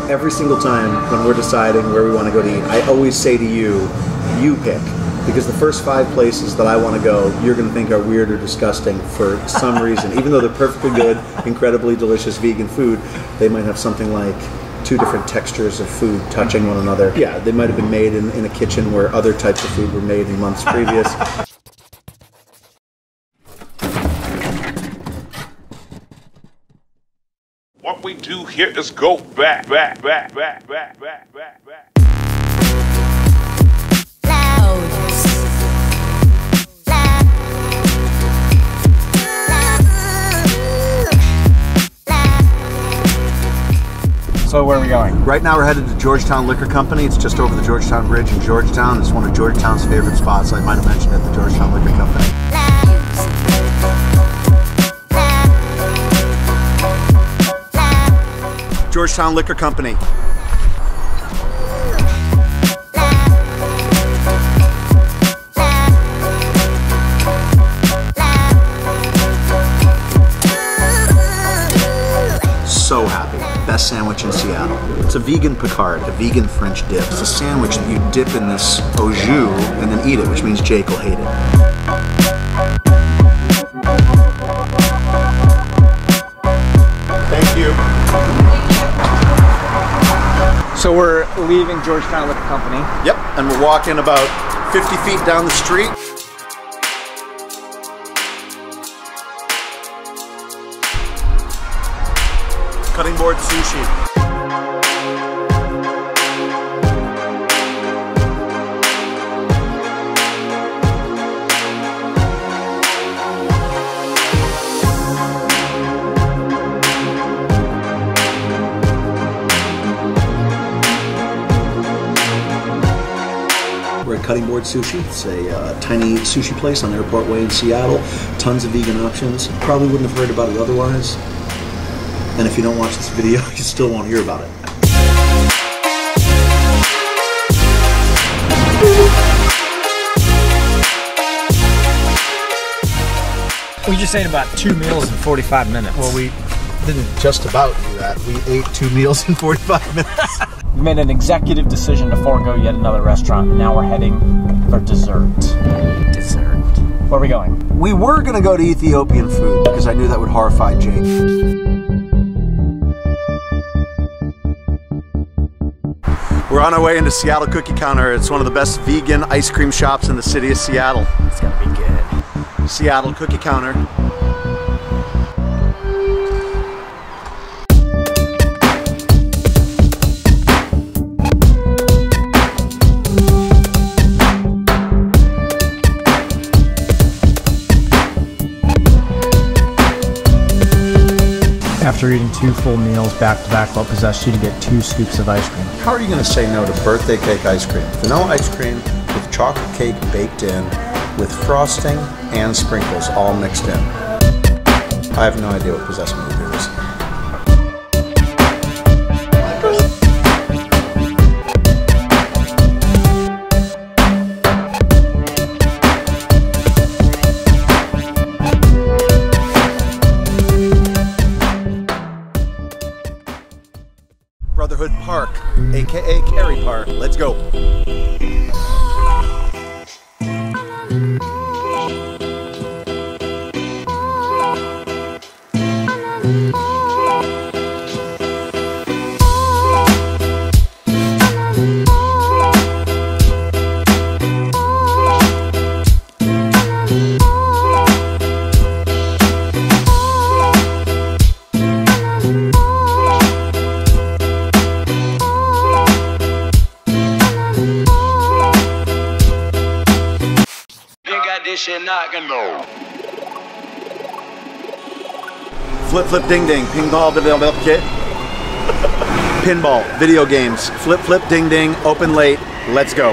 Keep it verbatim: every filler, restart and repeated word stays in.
every single time when we're deciding where we want to go to eat, I always say to you, you pick. Because the first five places that I want to go, you're going to think are weird or disgusting for some reason. Even though they're perfectly good, incredibly delicious vegan food, they might have something like two different textures of food touching one another. Yeah, they might have been made in, in a kitchen where other types of food were made in months previous. What we do here is go back, back, back, back, back, back, back, back. So where are we going? Right now we're headed to Georgetown Liquor Company. It's just over the Georgetown Bridge in Georgetown. It's one of Georgetown's favorite spots. I might have mentioned at the Georgetown Liquor Company. Georgetown Liquor Company. So happy. Best sandwich in Seattle. It's a vegan Picard, a vegan French dip. It's a sandwich that you dip in this au jus and then eat it, which means Jake will hate it. Thank you. So we're leaving Georgetown Liquor Company. Yep, and we're walking about fifty feet down the street. Cutting board sushi. We're at Cutting Board Sushi. It's a uh, tiny sushi place on Airport Way in Seattle. Tons of vegan options. Probably wouldn't have heard about it otherwise. And if you don't watch this video, you still won't hear about it. We just ate about two meals in forty-five minutes. Well, we didn't just about do that. We ate two meals in forty-five minutes. We made an executive decision to forego yet another restaurant, and now we're heading for dessert. Dessert. Where are we going? We were going to go to Ethiopian food because I knew that would horrify Jake. We're on our way into Seattle Cookie Counter. It's one of the best vegan ice cream shops in the city of Seattle. It's gonna be good. Seattle Cookie Counter. After eating two full meals back to back, what possessed you to get two scoops of ice cream? How are you going to say no to birthday cake ice cream? Vanilla ice cream with chocolate cake baked in, with frosting and sprinkles all mixed in. I have no idea what possessed me to do this. Brotherhood Park, aka Cary Park. Let's go. Flip, flip, ding, ding. Pinball, video kit. Pinball, video games. Flip, flip, ding, ding. Open late. Let's go.